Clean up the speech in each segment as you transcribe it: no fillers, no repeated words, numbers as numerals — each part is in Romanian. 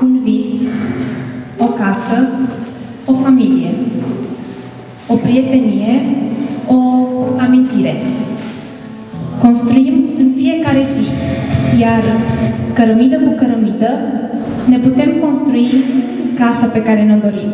un vis, o casă, o familie, o prietenie, o amintire. Construim în fiecare zi, iar cărămidă cu cărămidă ne putem construi casa pe care ne-o dorim.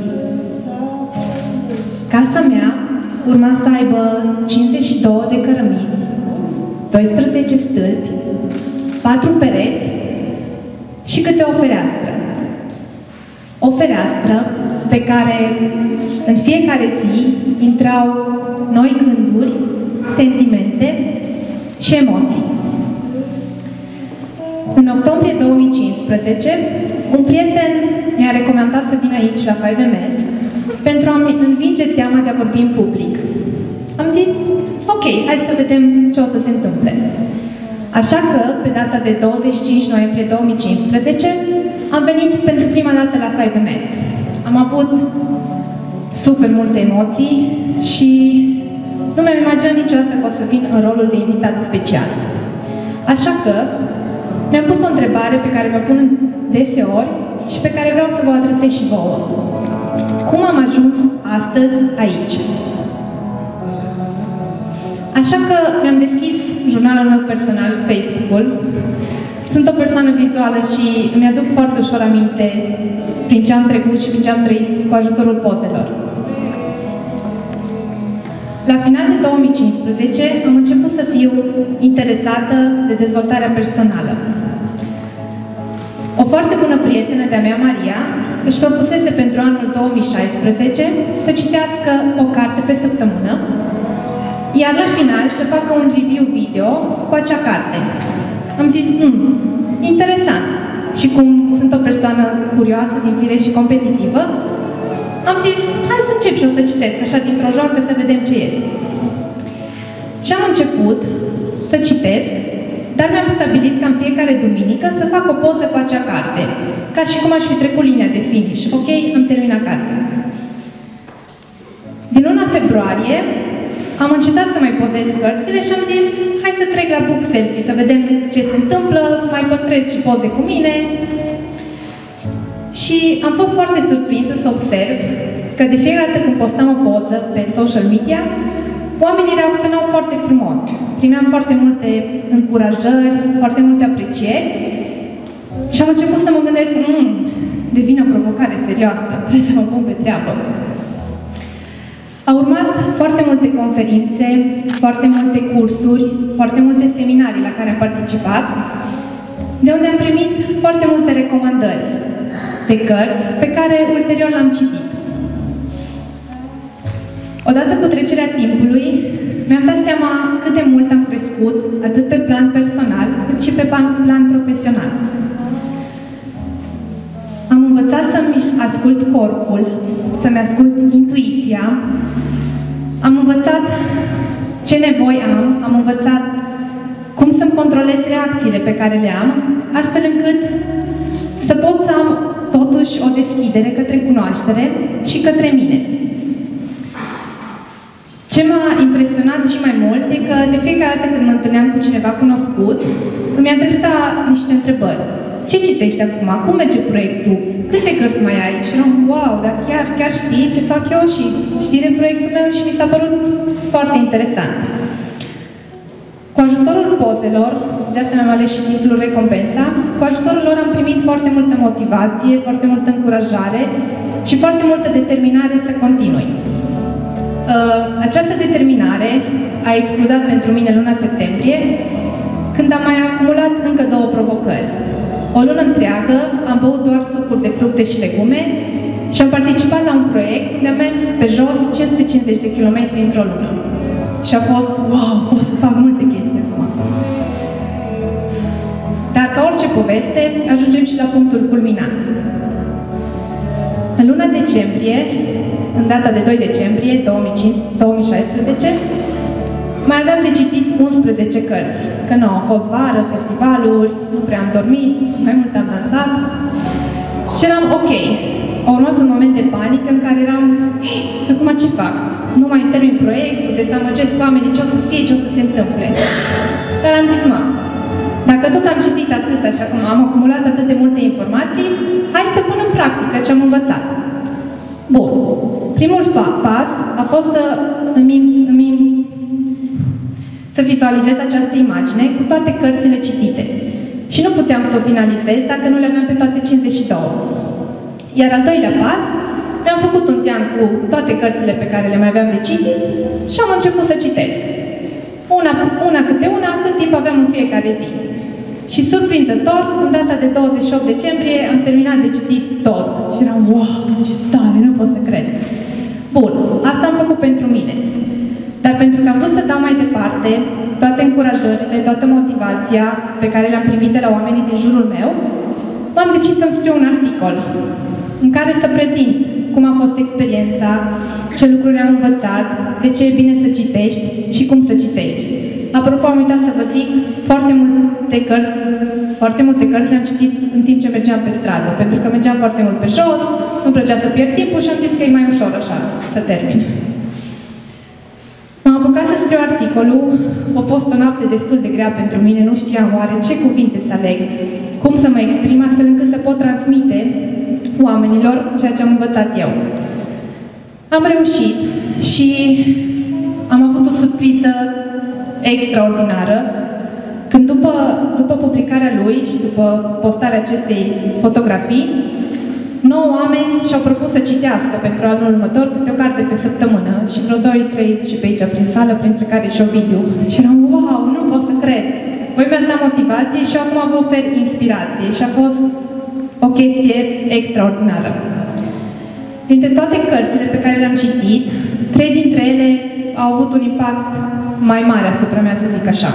Casa mea urma să aibă 52 de cărămizi, 12 stâlpi, 4 pereți și câte o fereastră. O fereastră pe care în fiecare zi intrau noi gânduri, sentimente și emoții. În octombrie 2015, un prieten mi-a recomandat să vin aici la 5MS pentru a-mi învinge teama de a vorbi în public. Am zis, ok, hai să vedem ce o să se întâmple. Așa că, pe data de 25 noiembrie 2015, am venit pentru prima dată la 5MS. Am avut super multe emoții și nu mi-am imaginat niciodată că o să vin în rolul de invitat special. Așa că mi-am pus o întrebare pe care mi-o pun deseori și pe care vreau să vă adresez și vouă. Cum am ajuns astăzi aici? Așa că mi-am deschis jurnalul meu personal, Facebook-ul. Sunt o persoană vizuală și îmi aduc foarte ușor aminte prin ce am trecut și prin ce am trăit cu ajutorul pozelor. La final de 2015 am început să fiu interesată de dezvoltarea personală. O foarte bună prietenă de-a mea, Maria, își propusese pentru anul 2016 să citească o carte pe săptămână, iar la final să facă un review video cu acea carte. Am zis, interesant. Și cum sunt o persoană curioasă din fire și competitivă, am zis, hai să încep și eu să citesc, așa dintr-o joacă, să vedem ce este. Și am început să citesc, dar mi-am stabilit ca în fiecare duminică să fac o poză cu acea carte, ca și cum aș fi trecut linia de finish. Ok, am terminat cartea. Din luna februarie am încetat să mai pozez cărțile și am zis, hai să trec la book selfie, să vedem ce se întâmplă, mai păstrez și poze cu mine. Și am fost foarte surprinsă să observ că de fiecare dată când postam o poză pe social media, oamenii reacționau foarte frumos. Primeam foarte multe încurajări, foarte multe aprecieri și am început să mă gândesc, devine o provocare serioasă, trebuie să mă pun pe treabă. Au urmat foarte multe conferințe, foarte multe cursuri, foarte multe seminarii la care am participat, de unde am primit foarte multe recomandări de cărți pe care ulterior l-am citit. Odată cu trecerea timpului, mi-am dat seama cât de mult am crescut, atât pe plan personal, cât și pe plan profesional. Am învățat să-mi ascult corpul, să-mi ascult intuiția, am învățat ce nevoi am învățat cum să-mi controlez reacțiile pe care le am, astfel încât să pot să am totuși o deschidere către cunoaștere și către mine. Ce m-a impresionat și mai mult e că de fiecare dată când mă întâlneam cu cineva cunoscut, îmi adresa niște întrebări. Ce citești acum? Cum merge proiectul? Câte cărți mai ai? Și eram, wow, dar chiar știi ce fac eu și știi de proiectul meu și mi s-a părut foarte interesant. Cu ajutorul pozelor, de asta mi-am ales și titlul Recompensa, cu ajutorul lor am primit foarte multă motivație, foarte multă încurajare și foarte multă determinare să continui. Această determinare a explodat pentru mine luna septembrie, când am mai acumulat încă 2 provocări. O lună întreagă am băut doar sucuri de fructe și legume și am participat la un proiect unde am mers pe jos 550 de kilometri într-o lună. Și a fost, wow, o să fac multe chestii acum. Dar ca orice poveste, ajungem și la punctul culminant. În luna decembrie, în data de 2 decembrie 2016, mai aveam de citit 11 cărți. Că nu, au fost vară, festivaluri, nu prea am dormit, mai mult am dansat. Și eram ok. A urmat un moment de panică în care eram, acum ce fac? Nu mai termin proiectul, dezamăgesc oamenii, ce o să fie, ce o să se întâmple. Dar am zis, dacă tot am citit atât, așa cum am acumulat atât de multe informații, hai să pun în practică ce am învățat. Bun, primul pas a fost să vizualizez această imagine cu toate cărțile citite. Și nu puteam să o finalizez dacă nu le aveam pe toate 52. Iar al doilea pas, mi-am făcut un teanc cu toate cărțile pe care le mai aveam de citit și am început să citesc. Una câte una, cât timp aveam în fiecare zi. Și surprinzător, în data de 28 decembrie, am terminat de citit tot. Și eram, wow, ce tare, nu pot să cred. Bun, asta am făcut pentru mine. Dar pentru că am vrut să dau mai departe toate încurajările, toată motivația pe care le-am primit de la oamenii din jurul meu, m-am decis să-mi scriu un articol în care să prezint cum a fost experiența, ce lucruri am învățat, de ce e bine să citești și cum să citești. Apropo, am uitat să vă zic, foarte multe cărți le-am citit în timp ce mergeam pe stradă, pentru că mergeam foarte mult pe jos, nu plăcea să pierd timpul și am zis că e mai ușor așa, să termin. M-am apucat să scriu articolul, a fost o noapte destul de grea pentru mine, nu știam oare ce cuvinte să aleg, cum să mă exprim astfel încât să pot transmite oamenilor ceea ce am învățat eu. Am reușit și am avut o surpriză extraordinară, când după publicarea lui și după postarea acestei fotografii, 9 oameni și-au propus să citească pentru anul următor câte o carte pe săptămână și vreo 2-3 și pe aici prin sală, printre care și Ovidiu. Și eram, wow, nu pot să cred! Voi mi-ați dat motivație și acum vă ofer inspirație și a fost o chestie extraordinară. Dintre toate cărțile pe care le-am citit, 3 dintre ele au avut un impact mai mare asupra mea, să zic așa.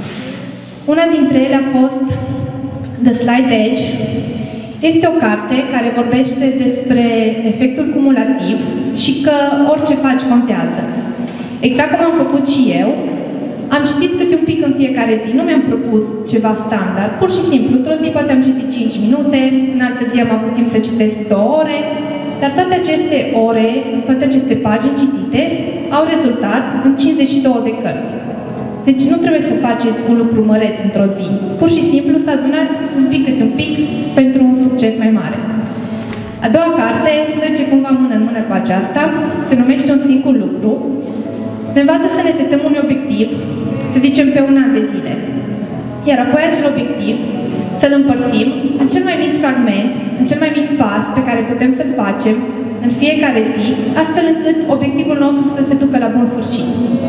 Una dintre ele a fost The Slight Edge. Este o carte care vorbește despre efectul cumulativ și că orice faci contează. Exact cum am făcut și eu, am citit câte un pic în fiecare zi, nu mi-am propus ceva standard, pur și simplu, într-o zi poate am citit 5 minute, în altă zi am avut timp să citesc 2 ore, dar toate aceste ore, toate aceste pagini citite au rezultat în 52 de cărți. Deci nu trebuie să faceți un lucru măreț într-o zi. Pur și simplu să adunați un pic câte un pic pentru un succes mai mare. A doua carte merge cumva mână în mână cu aceasta, se numește Un singur lucru. Ne învață să ne setăm un obiectiv, să zicem pe un an de zile. Iar apoi acel obiectiv să-l împărțim în cel mai mic fragment, în cel mai mic pas pe care putem să-l facem în fiecare zi, astfel încât obiectivul nostru să se ducă la bun sfârșit.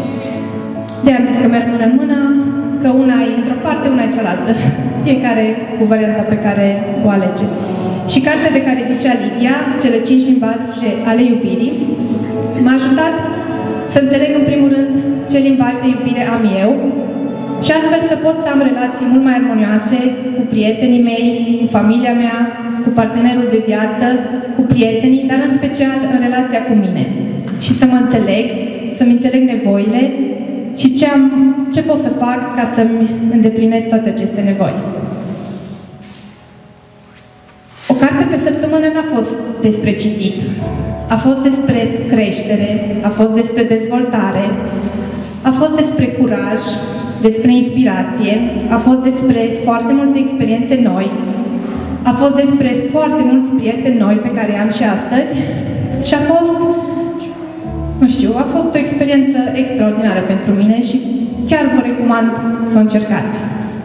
De-aia am zis că merg mână în mână, că una e într-o parte, una e cealaltă. Fiecare cu varianta pe care o alege. Și cartea de care zicea Lidia, cele 5 limbaje ale iubirii, m-a ajutat să înțeleg în primul rând ce limbaj de iubire am eu și astfel să pot să am relații mult mai armonioase cu prietenii mei, cu familia mea, cu partenerul de viață, cu prietenii, dar în special în relația cu mine. Și să mă înțeleg, să-mi înțeleg nevoile și ce pot să fac ca să-mi îndeplinesc toate aceste nevoi. O carte pe săptămână n-a fost despre citit. A fost despre creștere, a fost despre dezvoltare, a fost despre curaj, despre inspirație, a fost despre foarte multe experiențe noi, a fost despre foarte mulți prieteni noi pe care i-am și astăzi și a fost, nu știu, a fost o experiență extraordinară pentru mine și chiar vă recomand să o încercați.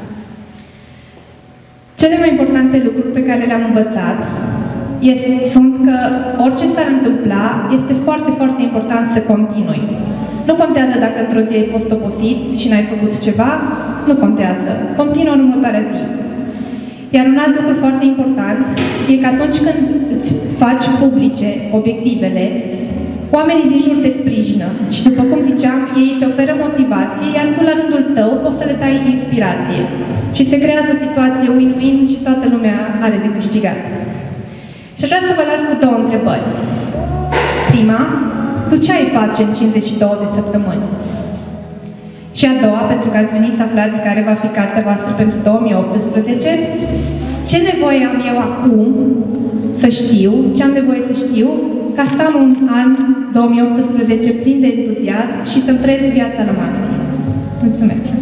Cele mai importante lucruri pe care le-am învățat sunt că orice s-ar întâmpla, este foarte, foarte important să continui. Nu contează dacă într-o zi ai fost obosit și n-ai făcut ceva, nu contează. Continuă în următoarea zi. Iar un alt lucru foarte important e că atunci când îți faci publice obiectivele, oamenii din jur te sprijină și, după cum ziceam, ei îți oferă motivație, iar tu, la rândul tău, poți să le dai inspirație. Și se creează o situație win-win și toată lumea are de câștigat. Și aș vrea să vă las cu 2 întrebări. Prima, tu ce ai face în 52 de săptămâni? Și a doua, pentru că ați venit să aflați care va fi cartea voastră pentru 2018, ce nevoie am eu acum să știu, ce am nevoie să știu, ca să am un an 2018 plin de entuziasm și să-mi trăiesc viața la maxim. Mulțumesc!